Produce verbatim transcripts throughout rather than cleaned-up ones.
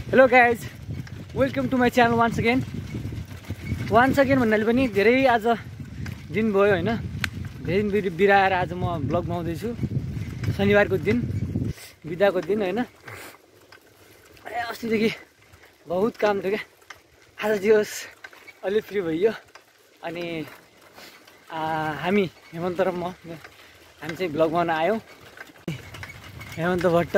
Hello guys, welcome to my channel once again once again भन्नाले पनि धेरै आज दिन भयो होइन। धेरै दिन बिराएर आज म ब्लग बनाउँदैछु। शनिबारको दिन, बिदाको दिन होइन। अस्तिदेखि बहुत काम थियो क्या, आज जे होस् अलि फ्री भइयो। अनि हामी हेमन्त र म हामी चाहिँ ब्लग बनाउन आयौँ। Hemant Bhatt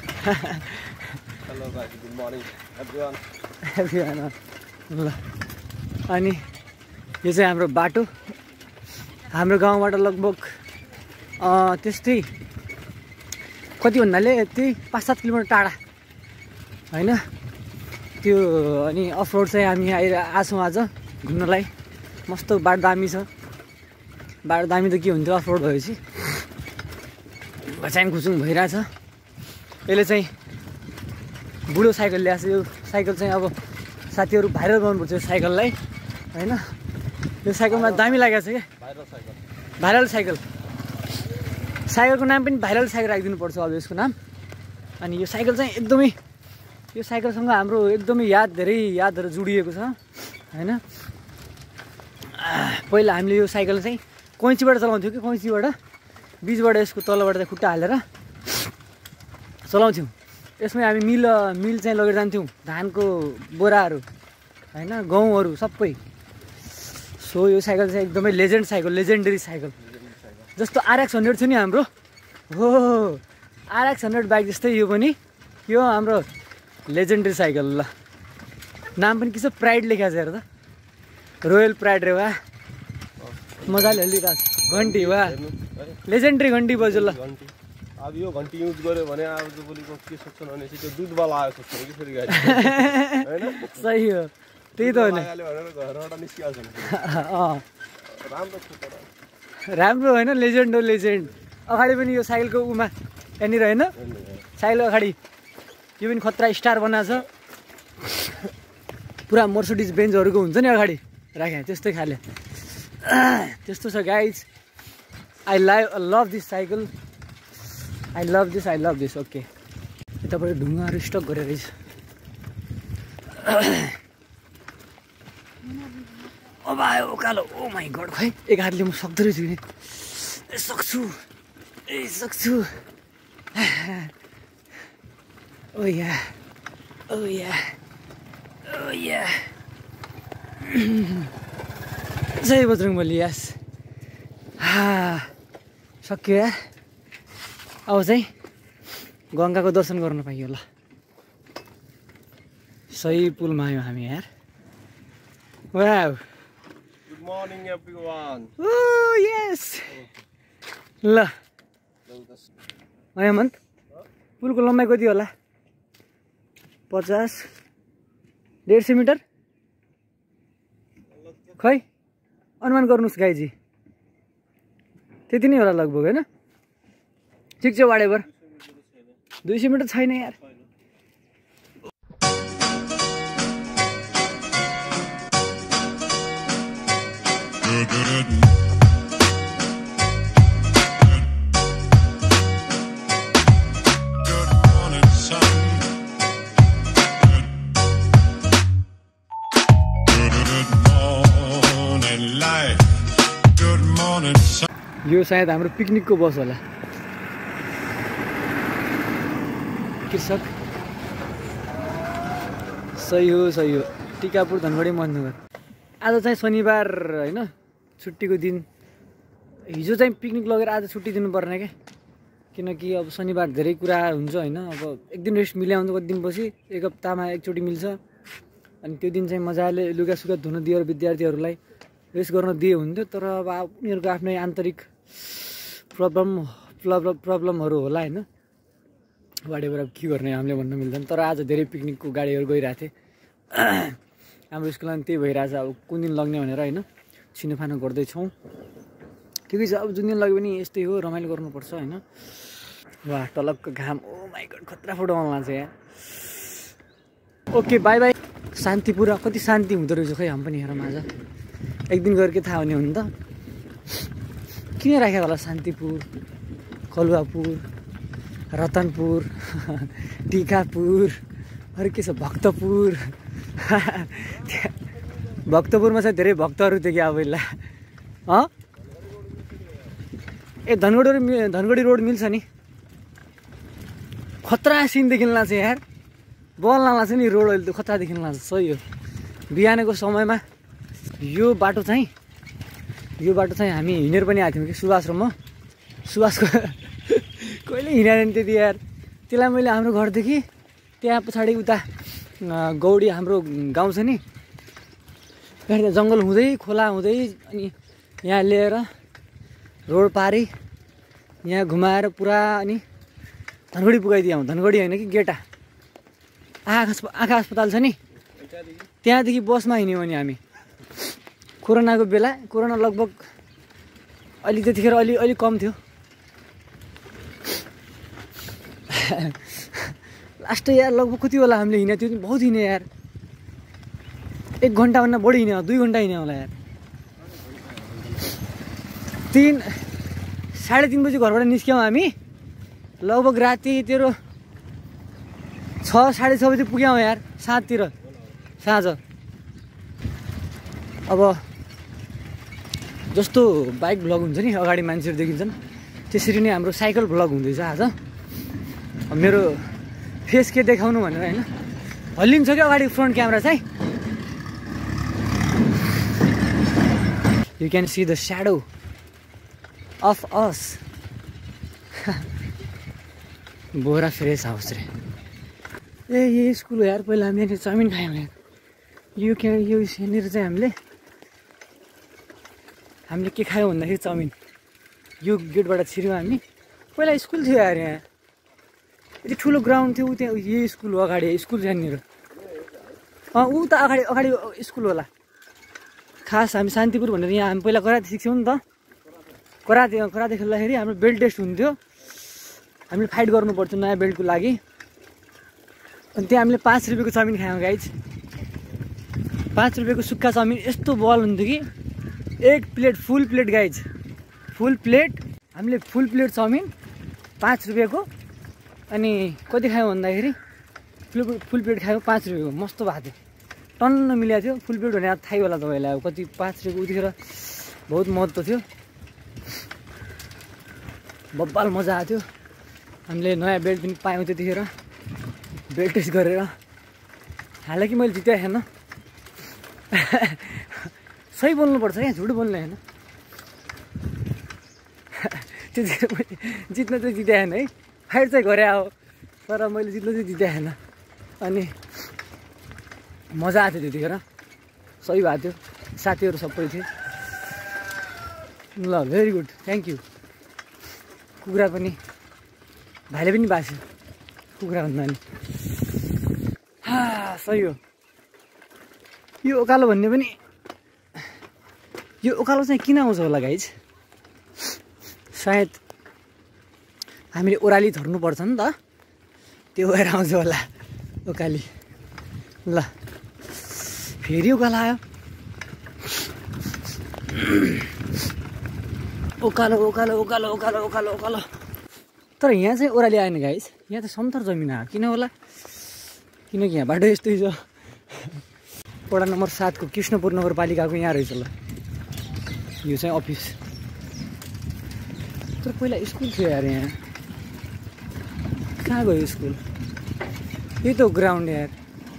Hello guys, good morning everyone. everyone. ल अनि यो चाहिँ हाम्रो बाटो, हाम्रो गाउँबाट लगभग त्यस्तै कति भन्नाले त्यही पाँच सात किलोमिटर टाढा होइन त्यो। अनि अफ रोड चाहिँ हामी आएर आछौँ आज घुम्नलाई। मस्त बाटो दामी छ, बाटो दामी त के हुन्थ्यो अफ रोड भएपछि। घच्याङ खुचुङ भइरहेछ। यसले चाहिँ बुढो साइकल ल्याएको छ। यो साइकल चाहिँ अब साथीहरू भाइरल गर्नुपर्छ यो साइकललाई होइन। यो साइकलमा दामी लागेको छ क्या, भाइरल साइकल। साइकलको नाम पनि भाइरल साइकल राखिदिनुपर्छ अब यसको नाम। अनि यो साइकल चाहिँ एकदमै, यो साइकलसँग हाम्रो एकदमै याद धेरै यादहरू जोडिएको छ होइन। पहिला हामीले यो साइकल चाहिँ कैँचीबाट चलाउँथ्यौँ कि, कैँचीबाट बिचबाट यसको तलबाट चाहिँ खुट्टा हालेर चलाउँथ्यौँ। यसमै हामी मिल मिल चाहिँ लगेर जान्थ्यौँ, धानको बोराहरू होइन, गहुँहरू सबै। सो यो साइकल चाहिँ एकदमै लेजेन्ड साइकल, लेजेन्डरी साइकल। जस्तो आरएक्स हन्ड्रेड थियो नि हाम्रो, हो आरएक्स हन्ड्रेड बाइक जस्तै यो पनि, यो हाम्रो लेजेन्डरी साइकल। ल नाम पनि के छ, प्राइड लेखेको छ हेर त, रोयल प्राइड रे। वा मजाले हल्लिरहेको छ, घन्टी। वा लेजेन्डरी घन्टी बज्यो। ल अब यो घन्टी युज गर्यो भने अब भोलिको के सोच्छन् भने त्यो दुधवाला आयो सोच्छ कि फेरि गाडी हैन। सही हो, त्यही त हो नि। घरबाट निस्किहाल्छ नि। अँ राम्रो छ तर, राम्रो होइन, लेजेन्ड हो लेजेन्ड। अगाडि पनि यो साइकलको उमा यहाँनिर होइन, साइकल अगाडि यो पनि खतरा स्टार बनाएको छ। पुरा मर्सिडिज बेन्जहरूको हुन्छ नि अगाडि राखे, त्यस्तै खाले त्यस्तो छ guys. I live love this cycle, I love this I love this. Okay, यताबाट ढुङ्गाहरू स्टक गरेर रहेछ। अब आयो उकालो। ओ माई गड, खै एक हातले म सक्दो रहेछु नि, सक्छु ए सक्छु। ओ या ओ या ओ या जय बजरङ्गबली। यस हा सक्यो या। अब चाहिँ गङ्गाको दर्शन गर्न पाइयो। ल सही पुलमा आयौँ हामी यार। Wow, good morning everyone. Oh yes. ल हेमन्त, पुलको लम्बाइ कति होला? पचास डेढ सय मिटर खै, अनुमान गर्नुहोस् गाईजी। त्यति नै होला लगभग होइन। ठिक छ, वाडेभर। दुई सय मिटर छैन यार। यो सायद हाम्रो पिकनिकको बस होला। कृषक सही हो, सही हो। टिकापुर धनगढी महेन्द्रनगर। आज चाहिँ शनिबार होइन, छुट्टीको दिन। हिजो चाहिँ पिकनिक लगेर आज छुट्टी दिनुपर्ने क्या, किनकि अब शनिबार धेरै कुरा हुन्छ होइन। अब एक दिन रेस्ट मिलाउँछ, कति दिनपछि एक हप्तामा एकचोटि मिल्छ। अनि त्यो दिन चाहिँ मजाले लुगासुगा धुन दियो विद्यार्थीहरूलाई, रेस्ट गर्न दिए हुन्थ्यो। तर अब उनीहरूको आफ्नै आन्तरिक प्रब्लम प्रब्लम प्रब्लमहरू होला होइन। वाडेबाट अब के गर्ने हामीले भन्न मिल्दैन। तर आज धेरै पिकनिकको गाडीहरू गइरहेको थिएँ। हाम्रो स्कुलमा पनि त्यही भइरहेछ। अब कुन दिन लग्ने भनेर होइन छिनोफानो गर्दैछौँ। ठिकै छ, अब जुन दिन लग्यो भने यस्तै हो, रमाइलो गर्नुपर्छ होइन। वाह टलक्क घाम, ओ माई गड खतरा फोटो आउनु लाग्छ यहाँ। Okay by by. शान्तिपुरा कति शान्ति हुँदो रहेछ खै, हामी पनि हेरौँ आज। एक दिन गएर के थाहा हुने हो नि त, किन राखेको होला शान्तिपुर, कलुवापुर, रतनपुर, टिकापुर अरू के छ भक्तपुर भक्तपुरमा चाहिँ धेरै भक्तहरू थियो कि अब यसलाई अँ ए धनगढी धनगढी रोड मिल्छ नि खतरा सिन देखिन लाग्छ यार बल लाग्छ नि रोड अहिले त खतरा देखिन लाग्छ सही हो बिहानको समयमा यो बाटो चाहिँ यो बाटो चाहिँ हामी हिँडेर पनि आएको थियौँ कि सुभाष र म सुभाषको कहिले हिँडेन त्यति यार त्यसलाई मैले हाम्रो घरदेखि त्यहाँ पछाडि उता गौडी हाम्रो गाउँ छ नि त्यहाँ जङ्गल हुँदै खोला हुँदै अनि यहाँ लिएर रोड पारी यहाँ घुमाएर पुरा अनि धनगढी पुगाइदिउँ धनगढी होइन कि गेटा आँखा आँखा अस्पताल छ नि त्यहाँदेखि बसमा हिँड्यौँ अनि हामी कोरोनाको बेला कोरोना लगभग अलि त्यतिखेर अलि अलि कम थियो लास्ट यार लगभग कति होला हामीले हिँड्यो त्यो बहुत हिँड्यो यार एक घन्टाभन्दा बढी हिँड्यो दुई घन्टा हिँड्यो होला यार तिन साढे तिन बजी घरबाट निस्क्यौँ हामी लगभग राति तेरो छ साढे छ बजी पुग्यौँ यार साँझतिर साँझ अब जस्तो बाइक भ्लग हुन्छ नि अगाडि मान्छेहरू देखिन्छन् त्यसरी नै हाम्रो साइकल भ्लग हुँदैछ आज मेरो फेस के देखाउनु भनेर होइन हल्लिन्छ क्या अगाडि फ्रन्ट क्यामेरा चाहिँ you can see the shadow of us बोरा फ्रेस हाउस रे ए यो स्कुल हो यार पहिला हामी यहाँनिर चाउमिन खायौँ यार यो के यो यहाँनिर चाहिँ हामीले हामीले के खायौँ भन्दाखेरि चाउमिन यो गेटबाट छिर्यौँ हामी पहिला स्कुल थियो यार यहाँ यति ठुलो ग्राउन्ड थियो ऊ त्यहाँ यही स्कुल हो अगाडि स्कुल यहाँनिर अँ ऊ त अगाडि अगाडि स्कुल होला खास हामी शान्तिपुर भनेर यहाँ हामी पहिला कराते सिक्छौँ नि त कराते कराते खेल्दाखेरि हाम्रो बेल्ट टेस्ट हुन्थ्यो हामीले फाइट गर्नु पर्थ्यो नयाँ बेल्टको लागि अनि त्यहाँ हामीले पाँच रुपियाँको चाउमिन खायौँ गाइज पाँच रुपियाँको सुक्खा चाउमिन यस्तो बल हुन्थ्यो कि एक plate full plate guys full plate हामीले फुल प्लेट चाउमिन पाँच रुपियाँको अनि कति खायौँ भन्दाखेरि फुल फुल प्लेट खायौँ पाँच रुपियाँको मस्तो भएको थियो टन्न मिलाएको थियो फुल प्लेट भने थाहै होला तपाईँलाई अब कति पाँच रुपियाँको उतिखेर बहुत महत्त्व थियो बब्बाल मजा आएको थियो हामीले नयाँ बेल्ट पनि पायौँ त्यतिखेर बेल्ट टेस्ट गरेर हालाकि मैले जितेको थिएन सही बोल्नुपर्छ क्या झुट बोल्ने होइन त्यतिखेर मैले जित्न चाहिँ जितेको थिएन है फाइट चाहिँ गरे हो तर मैले जित्न चाहिँ जितेको थिएन अनि मजा आएको थियो त्यतिखेर सही भएको थियो साथीहरू सबै थिए ल भेरी गुड थ्याङ्क यू कुखुरा पनि भाइले पनि बाँच्यो कुखुरा भन्दा नि हा सही हो यो उकालो भन्ने पनि यो उकालो चाहिँ किन आउँछ होला गाइज सायद हामीले ओह्राली झर्नुपर्छ नि त त्यो भएर आउँछ होला उकाली ल फेरि उकालो आयो उकालो उकालो उकालो उकालो उकालो उकालो तर यहाँ चाहिँ ओह्राली आएन गाइस यहाँ त समथर जमिन आयो किन होला किनकि यहाँ बाटो यस्तै छ वडा नम्बर सातको कृष्णपुर नगरपालिकाको यहाँ रहेछ ल यो चाहिँ अफिस तर पहिला स्कुल थियो यार यहाँ कहाँ गयो स्कुल यही त ग्राउन्ड यार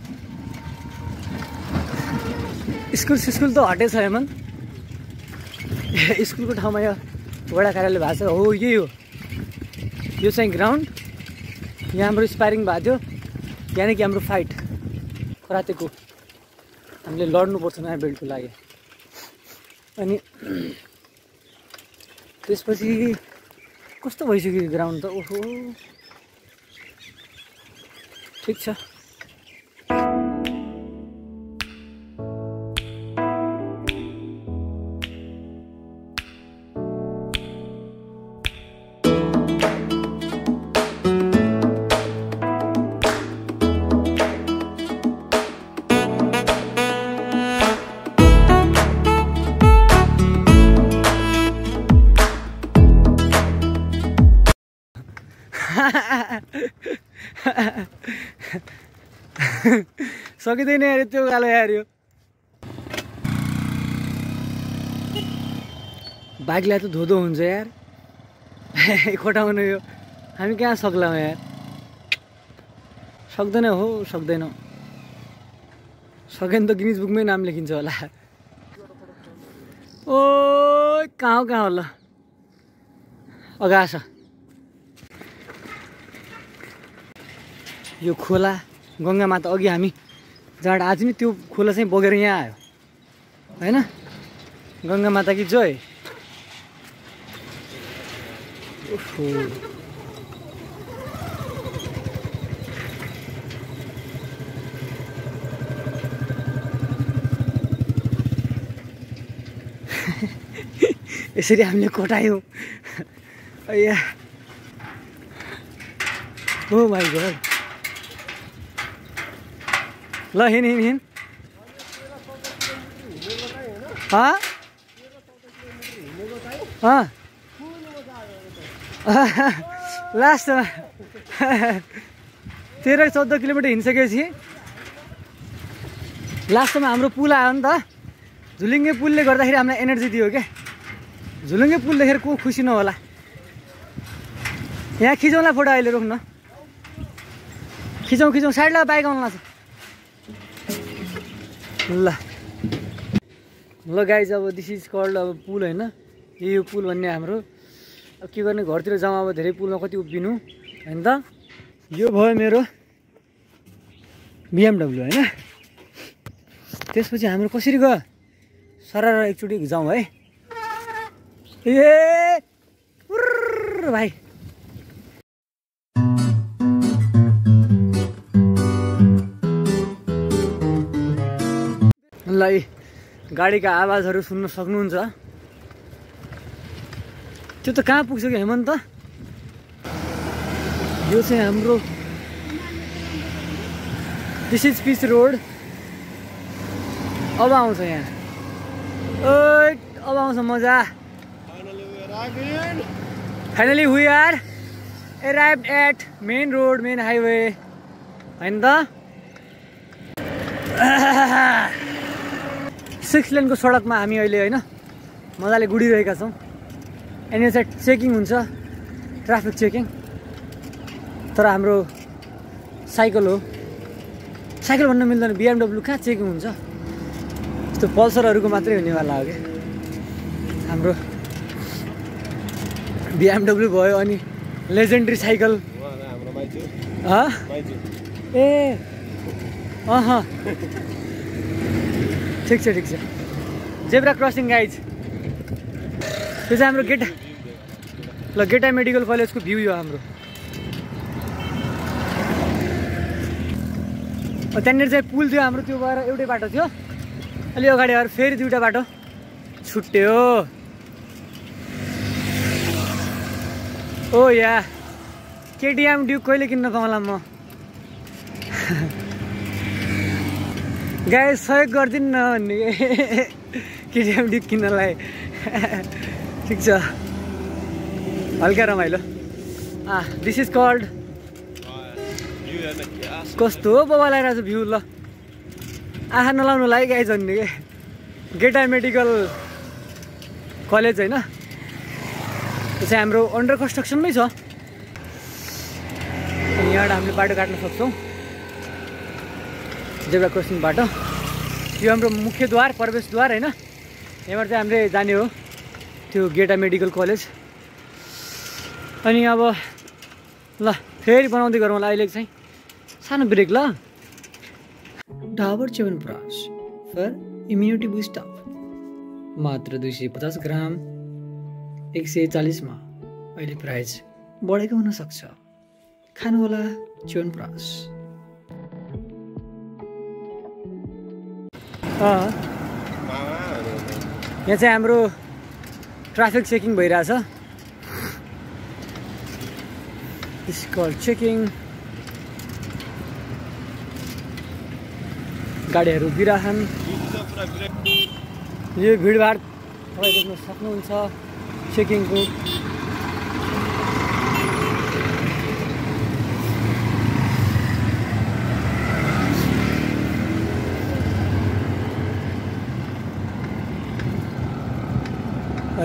स्कुल स्कुल त हटेछ हेमन स्कुलको ठाउँमा यो वडा कार्यालय भएको छ हो यही हो यो चाहिँ ग्राउन्ड यहाँ हाम्रो स्पारिङ भएको थियो यहाँदेखि हाम्रो फाइट करातेको हामीले लड्नुपर्छ नयाँ बेल्टको लागि अनि त्यसपछि कस्तो भइसक्यो ग्राउन्ड त ओहो ठिक छ सकिँदैन यार त्यो गालो यार यो बाइकलाई त धोधो हुन्छ यार खोटाउनु यो हामी कहाँ सक्लाम यार सक्दैन हो सक्दैनौँ सकेन त गिनिज बुकमै नाम लेखिन्छ होला ओ कहाँ हो कहाँ होला अगास यो खोला गङ्गामाता अघि हामी जहाँ आज नि त्यो खोला चाहिँ बगेर यहाँ आयो होइन गङ्गामाता कि जय ओहो यसरी हामीले कोटायौँ अय्या ओ माइ गॉड ल हिँड हिँड हिँड लास्टमा तेह्र चौध किलोमिटर हिँडिसकेपछि लास्टमा हाम्रो पुल आयो नि त झुलिङ्गे पुलले गर्दाखेरि हामीलाई एनर्जी दियो क्या झुलुङ्गे पुल देखेर को खुसी नहोला यहाँ खिचौँला फोटो अहिले रोक्न खिचौँ खिचौँ साइडलाई बाइक आउनु लाग्छ ल ल गाइज अब दिस इज कल्ड अब पुल होइन यो पुल भन्ने हाम्रो अब के गर्ने घरतिर जाउँ अब धेरै पुलमा कति उभिनु होइन त यो भयो मेरो बिएमडब्लु होइन त्यसपछि हाम्रो कसरी गयो सरार एकचोटि जाउँ है ए भाइ ल गाडीका आवाजहरू सुन्न सक्नुहुन्छ त्यो त कहाँ पुग्छ कि हेमन्त यो चाहिँ हाम्रो दिस इज पिच रोड अब आउँछ यहाँ ओ अब आउँछ मजा finally we are arrived at main road main highway होइन त सिक्स लेनको सडकमा हामी अहिले होइन मजाले गुडिरहेका छौँ एनएच चेकिङ हुन्छ ट्राफिक चेकिङ तर हाम्रो साइकल हो साइकल भन्न मिल्दैन बिएमडब्लु कहाँ चेकिङ हुन्छ यस्तो पल्सरहरूको मात्रै हुनेवाला हो क्या हाम्रो बिएमडब्लु भयो अनि लेजेन्डरी साइकल ए अह ठिक छ ठिक छ जेब्रा क्रसिङ गाइज त्यो चाहिँ हाम्रो गेटा ल गेटा मेडिकल कलेजको भ्यू यो हाम्रो त्यहाँनिर चाहिँ पुल थियो हाम्रो त्यो गएर एउटै बाटो थियो अलि अगाडि आएर फेरि दुईवटा बाटो छुट्यो ओ या केटिएम ड्युक कहिले किन्न पाउँला म गाई सहयोग गरिदिनु न भन्ने केटिएम ड्युक किन्नलाई ठिक छ हल्का रमाइलो अँ दिस इज कल्ड कस्तो हो बाबा लगाइरहेको छ भ्यू ल आँखा नलाउनुलाई गाई झन्ने के गेटा मेडिकल कलेज होइन त्यो चाहिँ हाम्रो अन्डर कन्स्ट्रक्सनमै छ अनि यहाँबाट हामीले बाटो काट्न सक्छौँ जेब्रा क्रसिङ बाटो यो हाम्रो मुख्य द्वार प्रवेशद्वार होइन यहाँबाट चाहिँ हामीले जाने हो त्यो गेटा मेडिकल कलेज अनि अब ल फेरि बनाउँदै गरौँ होला अहिले चाहिँ सानो ब्रेक ल Dabur Chyawanprash for immunity boost up मात्र दुई सय पचास ग्राम एक सय चालिसमा अहिले प्राइस बढेको हुनसक्छ खानुहोला च्यवनप्राश यहाँ चाहिँ हाम्रो ट्राफिक चेकिङ भइरहेछ दिस कल चेकिङ गाडीहरू उभिरहन् यो भिडभाड तपाईँ देख्न सक्नुहुन्छ चेकिङको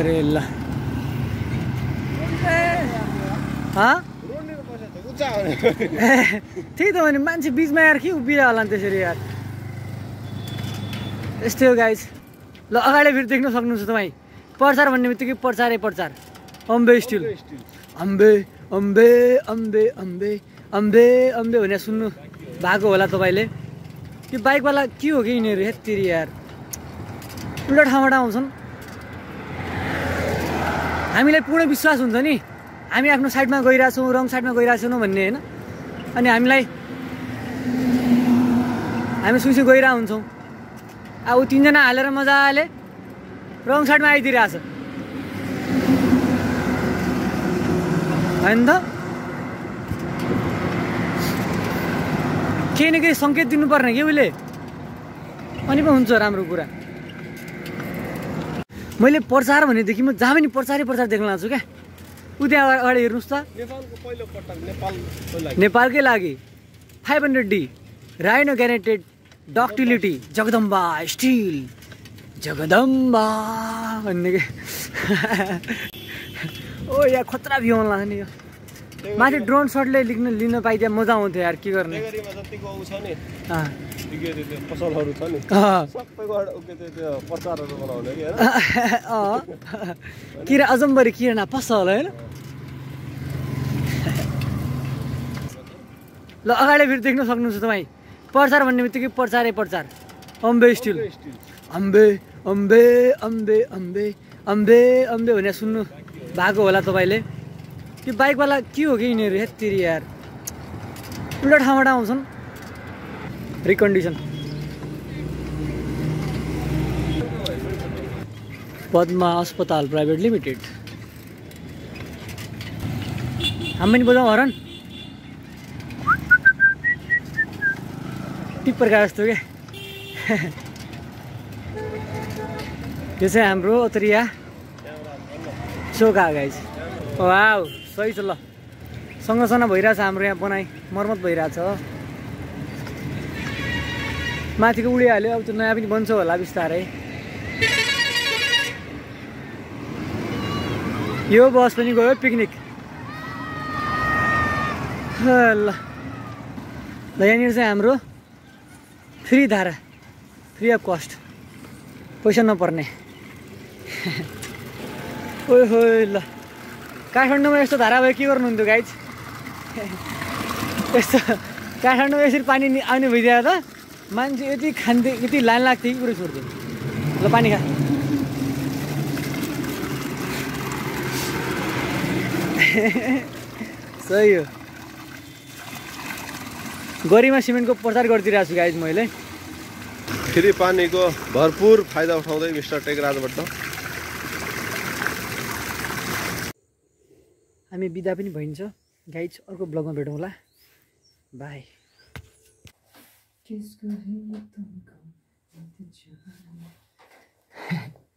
अरे ल हाँ त्यही त भने मान्छे बिचमा यार के उभिरह होला नि त्यसरी यार यस्तै हो गाइज ल अगाडि फेरि देख्न सक्नुहुन्छ तपाईँ प्रचार भन्ने बित्तिकै प्रचारै प्रचार अम्बे स्टिल अम्बे अम्बे अम्बे अम्बे अम्बे अम्बे भनेर सुन्नु भएको होला तपाईँले यो बाइकवाला के हो कि यिनीहरू यत्तिरी यार उल्टा ठाउँबाट आउँछन् हामीलाई पूर्ण विश्वास हुन्छ नि हामी आफ्नो साइडमा गइरहेछौँ रङ साइडमा गइरहेछौँ भन्ने होइन अनि हामीलाई हामी सुइसु गइरहेको हुन्छौँ अब तिनजना हालेर मजाले रङ साइडमा आइदिइरहेछ होइन त केही न केही सङ्केत दिनुपर्ने कि उसले अनि पो हुन्छ राम्रो कुरा मैले प्रचार भनेदेखि म जहाँ पनि प्रचारै प्रचार देख्न लाग्छु क्या उ त्यहाँ अगाडि हेर्नुहोस् त नेपालकै लागि five hundred D rhino guaranteed ductility Jagdamba steel Jagdamba भन्ने के ओ यहाँ खतरा भ्यू आउनु लाग्छ नि यो माथि ड्रोन सटले लिन लिन पाइदिए मजा आउँथ्यो यार के गर्ने पसलहरू छ नि प्रचारहरू बनाउने किरा अजम्बरी किराना पसल होइन ल अगाडि फेरि देख्न सक्नुहुन्छ तपाईँ प्रचार भन्ने बित्तिकै प्रचारै प्रचार अम्बे स्टिल अम्बे अम्बे अम्बे अम्बे अम्बे अम्बे भनेर सुन्नु भएको होला तपाईँले त्यो बाइकवाला के हो कि यिनीहरू यत्तिरी यार उल्टा ठाउँबाट आउँछन् रिकन्डिसन पद्मा अस्पताल प्राइभेट लिमिटेड हामी पनि बजाउँ हरन टिप्परका जस्तो क्या यो चाहिँ हाम्रो उत्तरिया चोका गाइज वाउ सही छ ल सँगसँग भइरहेछ हाम्रो यहाँ बनाइ मर्मत भइरहेछ माथिको उडिहाल्यो अब त्यो नयाँ पनि बन्छ होला बिस्तारै यो बस पनि गयो पिकनिक ल ल यहाँनिर चाहिँ हाम्रो फ्री धारा फ्री अफ कस्ट पैसा नपर्ने ओ हो ल काठमाडौँमा यस्तो धारा भयो के गर्नुहुन्थ्यो गाइज यस्तो काठमाडौँमा यसरी पानी आउने भइदियो त मान्छे यति खान्थे यति लाइन लाग्थ्यो कि कुरो छोड्थ्यो ल पानी खा सही हो गरिमा सिमेन्टको प्रचार गरिदिइरहेको छु गाइज मैले फेरि पानीको भरपुर फाइदा उठाउँदै मिस्टर टेकराजबाट हामी बिदा पनि भइन्छ गाइज अर्को ब्लगमा भेटौँ होला बाई